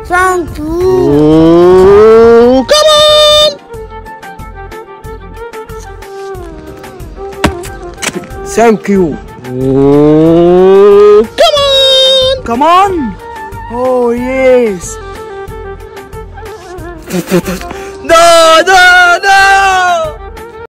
Thank you. Oh, come on. Thank you. Oh, come on. Come on. Oh yes. No, no, no.